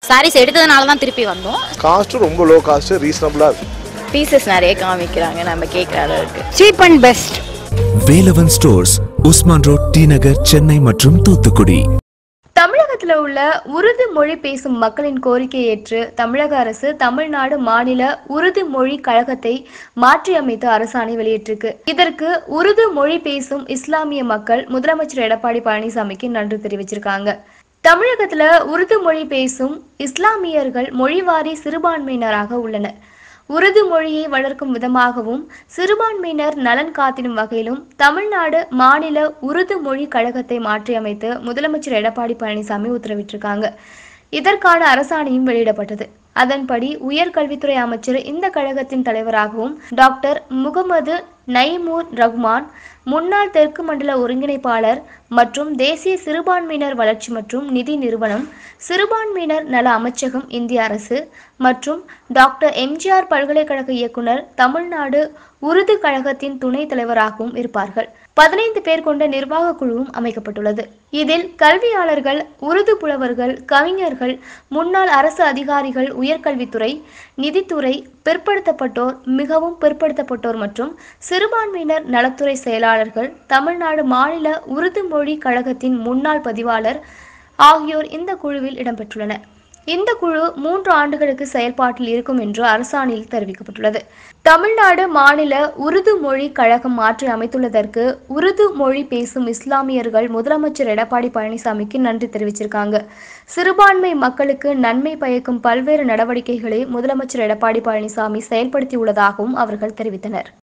சாரீஸ் எடுத்ததுனால தான் திருப்பி வந்தோம். காஸ்ட் ரொம்ப லோ காஸ்ட், ரீசனபிளா இருக்கு. பீசஸ் நிறைய காமிக்கிறாங்க, நம்ம கேட்குற அளவுக்கு. Cheap and best. Velavan stores, Usman road, T Nagar, Chennai மற்றும் தூத்துக்குடி. தமிழகத்தில் உள்ள உருது மொழி பேசும் மக்களின் கோரிக்கையை ஏற்று தமிழக அரசு தமிழ்நாடு மாநில உருது மொழி கழகத்தை மாற்றியமைத்து அரசாணை வெளியிட்டிருக்கு. இதற்கு உருது மொழி பேசும் இஸ்லாமிய மக்கள் முதலமைச்சர் எடப்பாடி பழனிசாமிக்கு நன்றி தெரிவிச்சிருக்காங்க. தமிழகத்துல உருது மொழி பேசும் இஸ்லாமியர்கள் மொழிவாரி சிறுபான்மையினராக உள்ளனர். உருது மொழியை வளர்க்கும் விதமாகவும் சிறுபான்மையினர் நலன் காத்திடும் வகையிலும் தமிழ்நாடு மாநில உருது மொழி கழகத்தை மாற்றியமைத்து முதலமைச்சர் எடப்பாடி பழனிசாமி உத்தரவிட்டிருக்காங்க. இதற்கான அரசாணையும் வெளியிடப்பட்டது. அதன்படி உயர்கல்வித்துறை அமைச்சர் இந்த கழகத்தின் தலைவராகவும் டாக்டர் முகமது நைமூர் ரஹ்மான், முன்னாள் தெற்கு மண்டல ஒருங்கிணைப்பாளர் மற்றும் தேசிய சிறுபான்மையினர் வளர்ச்சி மற்றும் நிதி நிறுவனம், சிறுபான்மையினர் நல அமைச்சகம், இந்திய அரசு மற்றும் டாக்டர் எம்ஜிஆர் பல்கலைக்கழக இயக்குனர், தமிழ்நாடு உருது கழகத்தின் துணைத் தலைவராகவும் இருப்பார்கள். 15 பேர் கொண்ட நிர்வாக குழுவும் அமைக்கப்பட்டுள்ளது. இதில் கல்வியாளர்கள், உருது புலவர்கள், கவிஞர்கள், முன்னாள் அரசு அதிகாரிகள், உயர்கல்வித்துறை, நிதித்துறை, பிற்படுத்தப்பட்டோர், மிகவும் பிற்படுத்தப்பட்டோர் மற்றும் சிறுபான்மையினர் நலத்துறை செயலாளர்கள், தமிழ்நாடு மாநில உருது மொழி கழகத்தின் முன்னாள் பதிவாளர் ஆகியோர் இந்த குழுவில் இடம்பெற்றுள்ளனர். இந்த குழு 3 ஆண்டுகளுக்கு செயல்பாட்டில் இருக்கும் என்று அரசாணையில் தெரிவிக்கப்பட்டுள்ளது. தமிழ்நாடு மாநில உருது மொழி கழகம் மாற்றி அமைத்துள்ளதற்கு உருது மொழி பேசும் இஸ்லாமியர்கள் முதலமைச்சர் எடப்பாடி பழனிசாமிக்கு நன்றி தெரிவிச்சிருக்காங்க. சிறுபான்மை மக்களுக்கு நன்மை பயக்கும் பல்வேறு நடவடிக்கைகளை முதலமைச்சர் எடப்பாடி பழனிசாமி செயல்படுத்தியுள்ளதாகவும் அவர்கள் தெரிவித்தனர்.